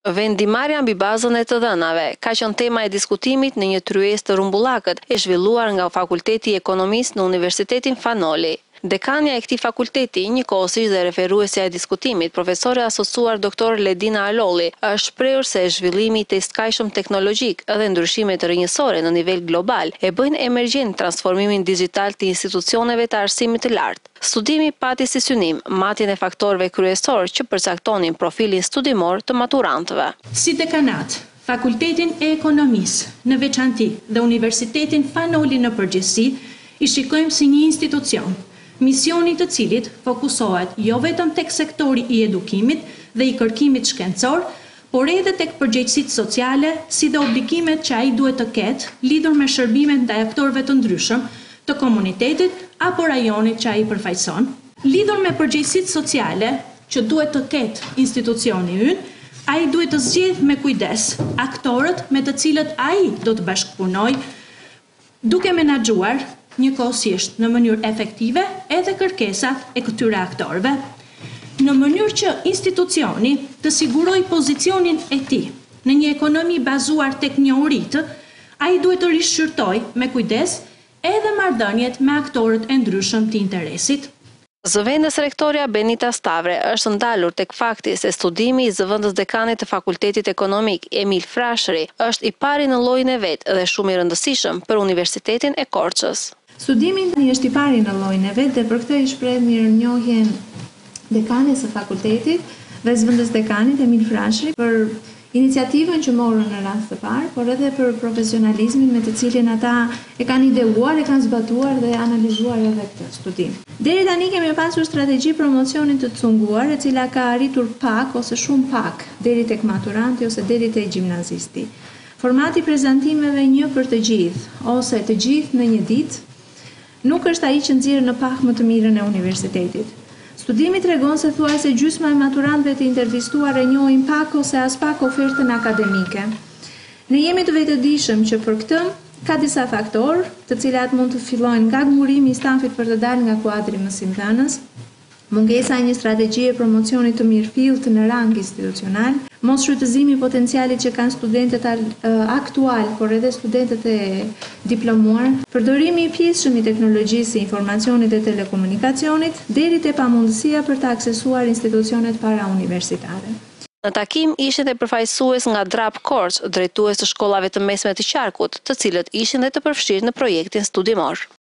Vendimarrja mbi bazën e të dhënave ka qenë tema e diskutimit në një tryezë të rrumbullakët e zhvilluar nga Fakulteti i Ekonomisë në Universitetin Fanoli. Dekania e këtij fakulteti, njëkohësisht dhe referuesja e diskutimit, profesore asociuar Dr. Ledina Alolli, është shprehur se zhvillimi i testkajshëm teknologjik dhe ndryshimet rrënjësore në nivel global e bëjnë emergjent transformimin digjital të institucioneve të arsimit të lartë. Studimi pati si synim matjen e faktorëve kryesor që përcaktonin profilin studimor të maturantëve. Si dekanat, Fakultetin e Ekonomisë në veçanti dhe Universitetin Fanoli në përgjithësi i shikojmë si një institucion, misioni të cilit fokusohet jo vetëm tek sektori i edukimit dhe i kërkimit shkencor, por edhe tek përgjegjësitë sociale, si dhe obligimet që ai duhet të ketë lidhur me shërbimet ndaj aktorëve të ndryshëm të komunitetit apo rajonit që ai përfaqëson. Lidhur me përgjegjësitë sociale që duhet të ketë institucioni ynë, ai duhet të zgjedhë me kujdes aktorët me të cilët ai do të bashkëpunojë, duke menaxhuar njëkohësisht në mënyrë efektive edhe kërkesat e këtyre aktorëve, në mënyrë që institucioni të sigurojë pozicionin e tij në një ekonomi bazuar tek njohuritë, ai duhet të rishqyrtojë me kujdes edhe marrëdhëniet me aktorët e ndryshëm të interesit. Zëvendës rektoria Benita Stavre është ndalur tek fakti se studimi i zëvendës dekanit të Fakultetit Ekonomik Emil Frashëri është i pari në llojin e vet dhe shumë i rëndësishëm për Universitetin e Korçës. Studimi është i pari në llojin e vet dhe për këtë i shpreh mirënjohjen dekanit së fakultetit dhe zëvendës dekanit Emil Frashëri për iniciativën që morën në rast të parë, por edhe për profesionalizmin me të cilin ata e kanë ideuar, e kanë zbatuar dhe analizuar edhe këtë studim. Deri tani kemi pasur strategji promocioni të cunguar, e cila ka arritur pak ose shumë pak deri tek maturanti ose deri tek gjimnazisti. Formati prezantimeve një për të gjithë ose të gjithë në një ditë nuk është ai që nxjerr në pak më të mirën e universitetit. Studimi tregon se thuajse gjysma e maturantëve të intervistuar e njohin pak ose as pak ofertën akademike. Ne jemi të vetëdijshëm që për këtë ka disa faktorë, të cilat mund të fillojnë nga ngurimi i stafit për të dalë nga kuadri mësimdhënës, mungesa e një strategjie promocionit të mirëfillt në rang institucional, mos shfrytëzimi i potencialit që kanë studentët aktual, por edhe studentët e diplomuar, përdorimi i pjesshëm i teknologjisë së informacionit dhe telekomunikacionit, deri te pamundësia për të aksesuar institucionet parauniversitare. Në takim ishin dhe përfaqësues nga DRAP Korçë, drejtues të shkollave të mesme të Qarkut, të cilët ishin dhe të përfshirë në projektin studimor.